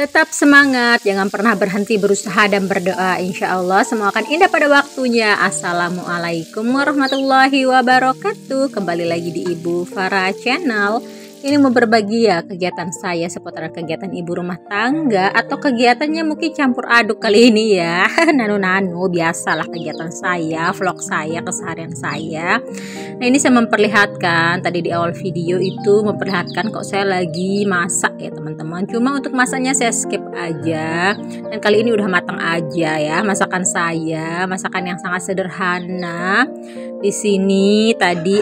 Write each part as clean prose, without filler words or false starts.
Tetap semangat, jangan pernah berhenti berusaha dan berdoa. Insya Allah semua akan indah pada waktunya. Assalamualaikum warahmatullahi wabarakatuh. Kembali lagi di Ibu Farah Channel. Ini mau berbagi ya kegiatan saya seputar kegiatan ibu rumah tangga, atau kegiatannya mungkin campur aduk kali ini ya. Nano-nano, biasalah kegiatan saya, vlog saya, keseharian saya. Nah, ini saya memperlihatkan tadi di awal video itu memperlihatkan kok saya lagi masak ya teman-teman. Cuma untuk masaknya saya skip aja. Dan kali ini udah matang aja ya masakan saya, masakan yang sangat sederhana. Di sini tadi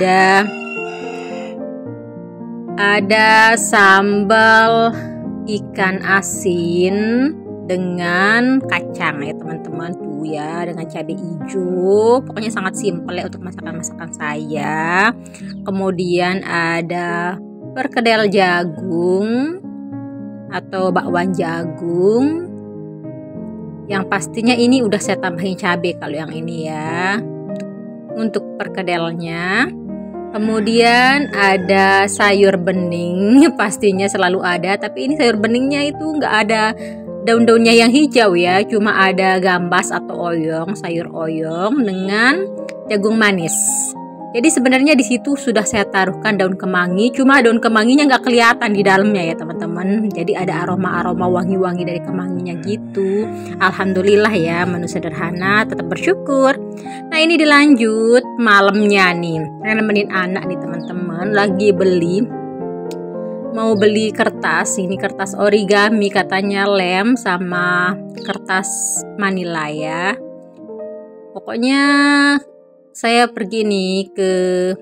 ada sambal ikan asin dengan kacang ya teman-teman tuh ya, dengan cabai hijau. Pokoknya sangat simpel ya untuk masakan-masakan saya. Kemudian ada perkedel jagung atau bakwan jagung. Yang pastinya ini udah saya tambahin cabai kalau yang ini ya. Untuk perkedelnya. Kemudian ada sayur bening, pastinya selalu ada, tapi ini sayur beningnya itu nggak ada daun-daunnya yang hijau ya, cuma ada gambas atau oyong, sayur oyong dengan jagung manis. Jadi sebenarnya di situ sudah saya taruhkan daun kemangi, cuma daun kemanginya nggak kelihatan di dalamnya ya teman-teman. Jadi ada aroma-aroma wangi-wangi dari kemanginya gitu. Alhamdulillah ya, menu sederhana, tetap bersyukur. Nah ini dilanjut malamnya nih, saya nemenin anak nih teman-teman, lagi mau beli kertas. Ini kertas origami katanya, lem sama kertas manila ya. Pokoknya saya pergi nih ke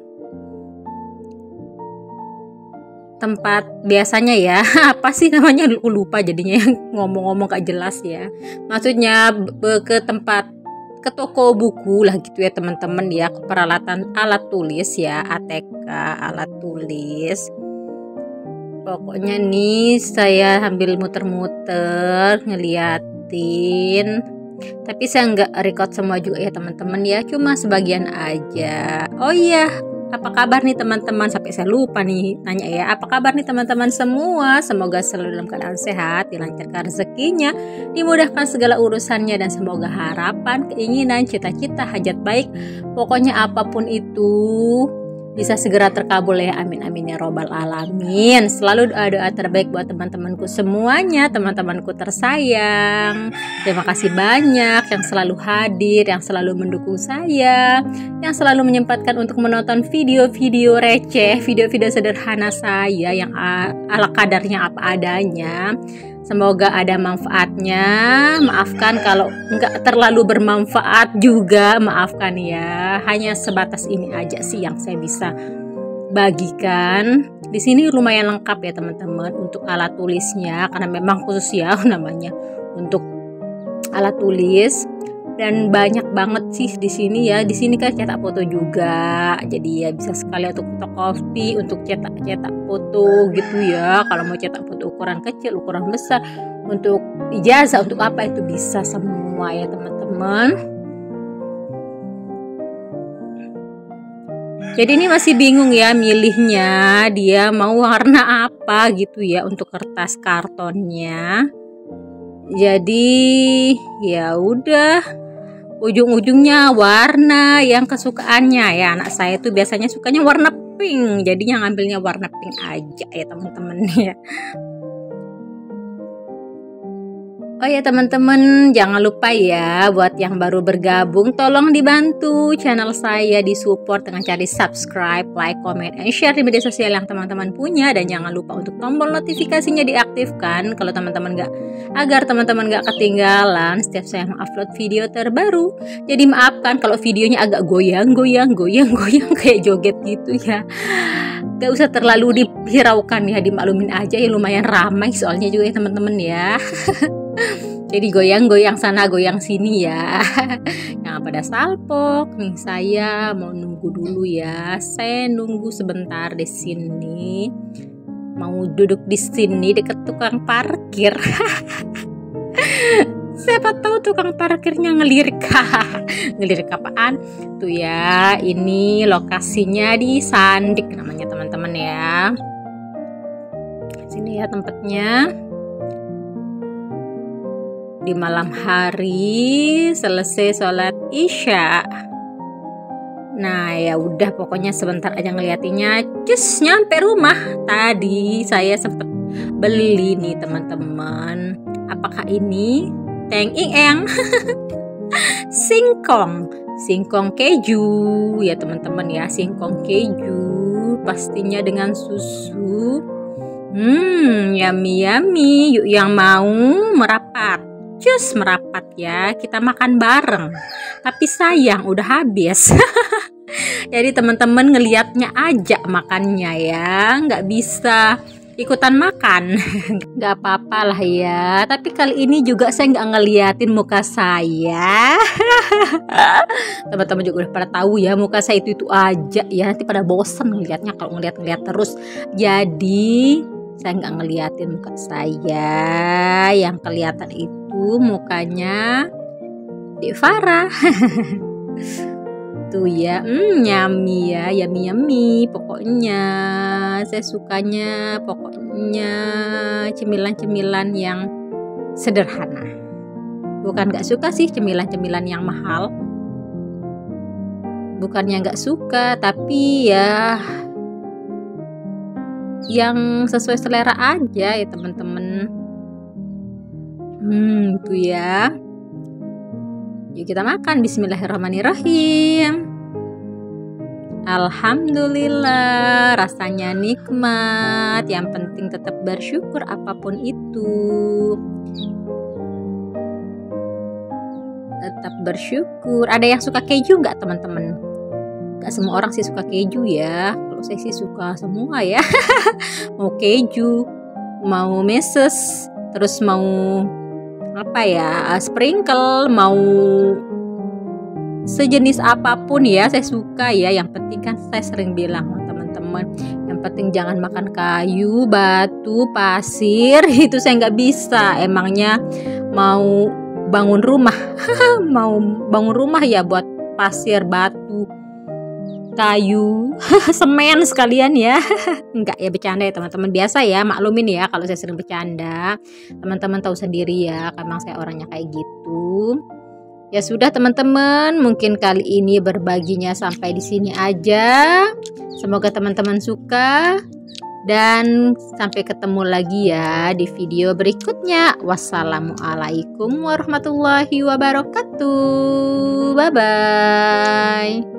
tempat biasanya ya, apa sih namanya lupa jadinya ngomong-ngomong gak jelas ya. Maksudnya ke toko buku lah gitu ya teman-teman ya, peralatan alat tulis ya, ATK alat tulis. Pokoknya nih saya sambil muter-muter ngeliatin, tapi saya nggak record semua juga ya teman-teman ya, cuma sebagian aja. Oh iya, apa kabar nih teman-teman? Sampai saya lupa nih nanya ya, apa kabar nih teman-teman semua? Semoga selalu dalam keadaan sehat, dilancarkan rezekinya, dimudahkan segala urusannya, dan semoga harapan, keinginan, cita-cita, hajat baik, pokoknya apapun itu bisa segera terkabul ya, amin amin ya robbal alamin. Selalu doa-doa terbaik buat teman-temanku semuanya, teman-temanku tersayang. Terima kasih banyak yang selalu hadir, yang selalu mendukung saya, yang selalu menyempatkan untuk menonton video-video receh, video-video sederhana saya yang ala kadarnya apa adanya. Semoga ada manfaatnya. Maafkan kalau nggak terlalu bermanfaat juga, maafkan ya. Hanya sebatas ini aja sih yang saya bisa bagikan. Di sini lumayan lengkap ya teman-teman untuk alat tulisnya, karena memang khusus ya namanya untuk alat tulis. Dan banyak banget sih di sini ya. Di sini kan cetak foto juga. Jadi ya bisa sekali untuk fotokopi, untuk cetak foto gitu ya. Kalau mau cetak foto ukuran kecil, ukuran besar, untuk ijazah, untuk apa itu bisa semua ya teman-teman. Jadi ini masih bingung ya milihnya, dia mau warna apa gitu ya untuk kertas kartonnya. Jadi ya udah, ujung-ujungnya warna yang kesukaannya ya. Anak saya tuh biasanya sukanya warna pink, jadinya ngambilnya warna pink aja ya teman-teman ya. Oh ya teman-teman, jangan lupa ya buat yang baru bergabung, tolong dibantu channel saya, disupport dengan cara subscribe, like, comment, and share di media sosial yang teman-teman punya. Dan jangan lupa untuk tombol notifikasinya diaktifkan kalau agar teman-teman gak ketinggalan setiap saya mengupload video terbaru. Jadi maafkan kalau videonya agak goyang kayak joget gitu ya. Gak usah terlalu dihiraukan ya, dimaklumin aja ya, lumayan ramai soalnya juga ya teman-teman ya. Jadi goyang-goyang sana, goyang sini ya. Yang pada salpok nih, saya mau nunggu dulu ya. Saya nunggu sebentar di sini. Mau duduk di sini dekat tukang parkir. Siapa tahu tukang parkirnya ngelirik. Ngelirik apaan? Tuh ya, ini lokasinya di Sandik namanya teman-teman ya. Sini ya tempatnya. di malam hari selesai sholat isya. Nah ya udah pokoknya sebentar aja ngeliatinnya, cus nyampe rumah. Tadi saya sempet beli nih teman-teman. Apakah ini? Teng ing singkong keju ya teman-teman ya, singkong keju pastinya dengan susu. Yummy yummy. Yuk yang mau merapat, cus merapat ya, kita makan bareng. Tapi sayang udah habis. Jadi teman-teman ngelihatnya aja makannya ya, nggak bisa ikutan makan. Nggak apa-apa lah ya. Tapi kali ini juga saya nggak ngeliatin muka saya. Teman-teman juga udah pada tahu ya, muka saya itu aja ya. Nanti pada bosen ngeliatnya kalau ngeliat terus. Jadi saya nggak ngeliatin muka saya. Yang kelihatan itu mukanya Dek Farah. Tuh ya, yummy ya, yummy pokoknya saya sukanya pokoknya cemilan-cemilan yang sederhana. Bukan gak suka sih cemilan-cemilan yang mahal, bukannya gak suka, tapi ya yang sesuai selera aja ya teman-teman. Tuh ya. Yuk kita makan. Bismillahirrahmanirrahim. Alhamdulillah, rasanya nikmat. Yang penting tetap bersyukur apapun itu. Tetap bersyukur. Ada yang suka keju nggak teman-teman? Gak semua orang sih suka keju ya. Kalau saya sih suka semua ya. Mau keju, mau meses, terus mau apa ya, sprinkle, mau sejenis apapun ya saya suka ya. Yang penting kan saya sering bilang teman-teman, yang penting jangan makan kayu, batu, pasir. Itu saya nggak bisa. Emangnya mau bangun rumah mau bangun rumah ya buat pasir, batu, kayu, semen sekalian ya. Enggak ya, bercanda ya teman-teman, biasa ya, maklumin ya kalau saya sering bercanda. Teman-teman tahu sendiri ya, memang saya orangnya kayak gitu. Ya sudah teman-teman, mungkin kali ini berbaginya sampai di sini aja. Semoga teman-teman suka dan sampai ketemu lagi ya di video berikutnya. Wassalamualaikum warahmatullahi wabarakatuh. Bye bye.